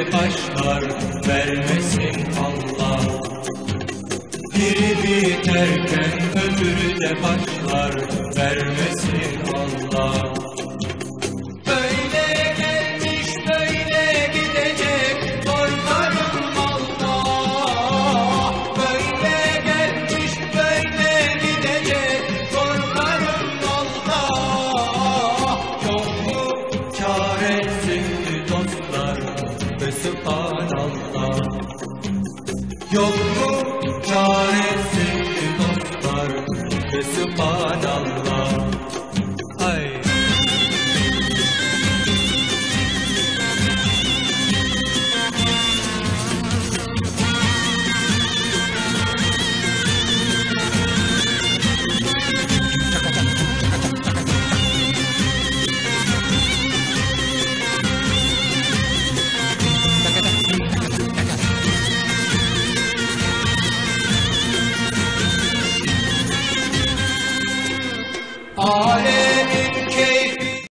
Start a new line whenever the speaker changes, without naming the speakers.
de başlar vermesin Allah. Biri biterken öbürü de başlar vermesin Allah. Böyle gelmiş böyle gidecek korkarım Allah. Böyle gelmiş böyle gidecek korkarım Allah. Yok mu çaresi dostlar ve Sübhanallah. Yok mu çaresi dostlar ve Sübhanallah. Ay.